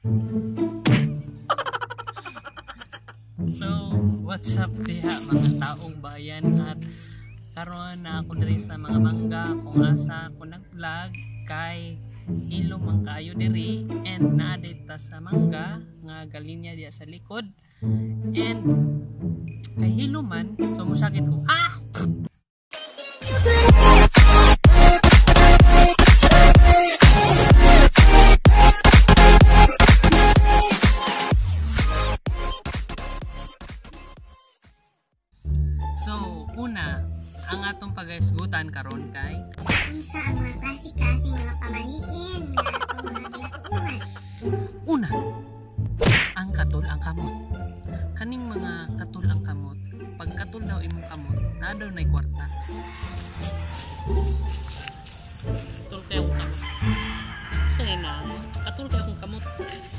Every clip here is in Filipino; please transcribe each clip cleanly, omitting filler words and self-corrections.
So, what's up diha mga taong bayan, at karon na ako diri sa mga mangga kung asa ako nag-vlog kay hilo man kayo diri, and naadit ta sa mangga nga galinya diya sa likod, and kay hilo man so musakit ko. So, una, ang atong pagaisgutan karon kay unsa ang mga klase-klase mga pamaliin nga atong mga ginatuuhan. Una, ang katul ang kamot. Kaning mga katul ang kamot, pag katul daw imong kamot, naa daw nay kwarta. Katul kayo akong kamot. Say na, katul kayo akong kamot.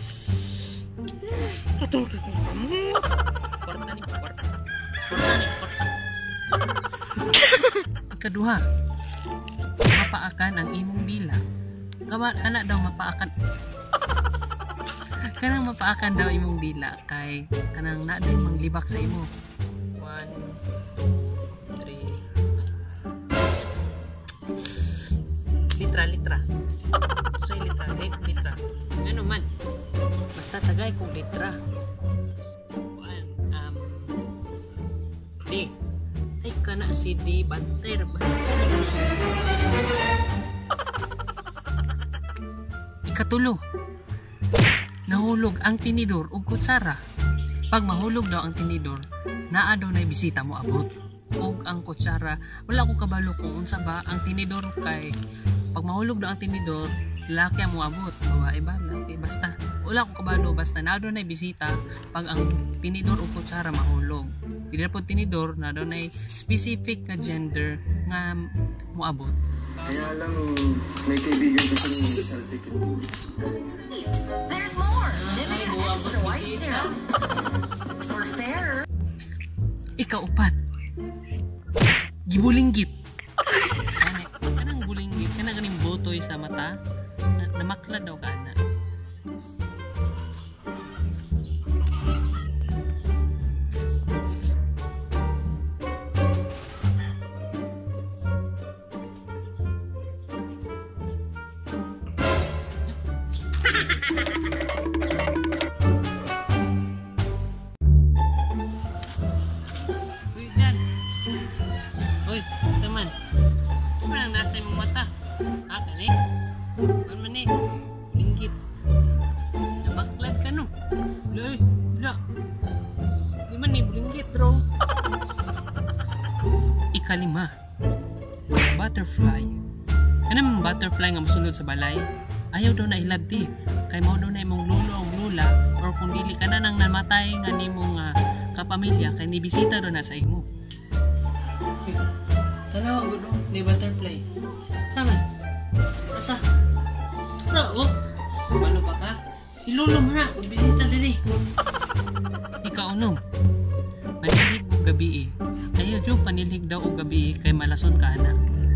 Katul kayo akong kamot. Kwarta ni kwarta. Kwarta ni kwarta. Ikaduha, mapaakan ang imong dila. Kana daw mapaakan. Kanang mapaakan daw imong dila kay kanang na daw manglibak sa imo. 1 3 litra. Say litra. Ano man? Basta tagay kung litra. D. Ay kana si D banter. Ikatulo, nahulog ang tinidor ug kutsara. Pag mahulog daw ang tinidor, naa daw nay bisita mo abot. Ug ang kutsara, wala ko kabalo kung unsa ba ang tinidor kay pag mahulog daw ang tinidor, lalaki ang mo abot, babae ba? Lalaki, basta. Wala ko kabalo, basta naa daw nay bisita pag ang tinidor ug kutsara mahulog. Dili po tinidor na daw nay specific na gender nga mo abot. Kaya lang may kaibigan ko sa mga salty kid. There's more! Living extra white syrup. For fairer. Ikaupat, gibulinggit. Kanang bulinggit, kanang ganing botoy sa mata, namakla daw ka na. Uy, dyan. Uy, saman. Ano nang nasa imong mata? Kani? Ano man eh? Linggit. Namaklad ka no? Uy, wala. Di man eh, linggit bro. Ikalima, butterfly. Ano man butterfly nga masulod sa balay? Ayaw daw na ilabdi kay mao daw na imong lolo o lula, or kung dili ka na nang namatay nga nimong kapamilya kay nibisita daw na sa imo. Tanawa gud ni butterfly. Sama. Asa? Tura oh. Balo pa ka? Si lolo mo na nibisita diri. Ikaunom, panilhig og gabi. Ayaw jud panilhig daw og gabi kay malason ka na.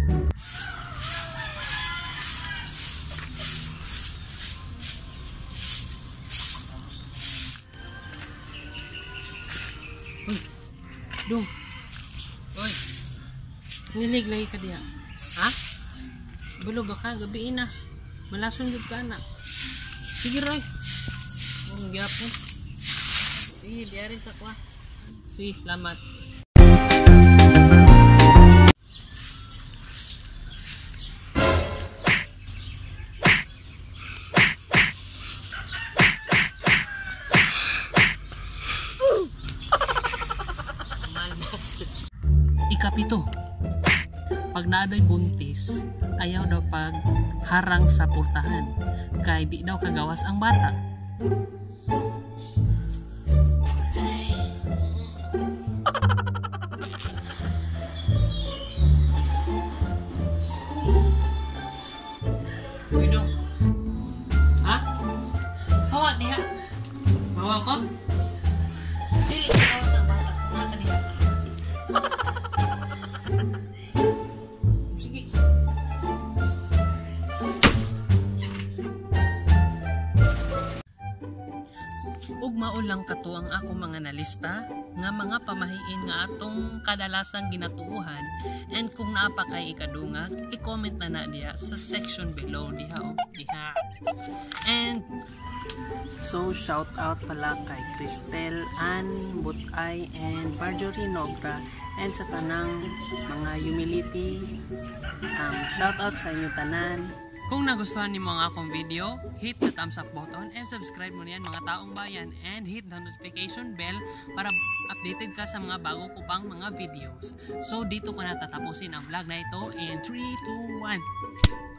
Dong. Oy. Nilig lagi ka diya. Ha? Balo ba ka? Gabi na. Malason jud ka na. Sige Roy. Ang gyapon. Sige, diari sa kwa. Sige, salamat. Ikapito, pag naaday buntis, ayaw daw pag harang sa purtahan kay di daw kagawas ang bata. Uy dong. Ha? Hawa diha. Hawa ko? Dili kagawas ang bata. Naka diha. Ug mao lang kato ang ako mga nalista nga mga pamahiin nga atong kadalasang ginatuuhan, and kung naa pa kay ikadungag, i-comment na diha sa section below diha o diha. And so shout out pala kay Cristel, Ann Butay, and Marjorie Nogra, and sa tanang mga humility. Shout out sa inyo tanan. Kung nagustuhan niyo ang akong video, hit the thumbs up button and subscribe mo niyan mga taong bayan, and hit the notification bell para updated ka sa mga bago ko pang mga videos. So dito ko na tatapusin ang vlog na ito in 3, 2, 1.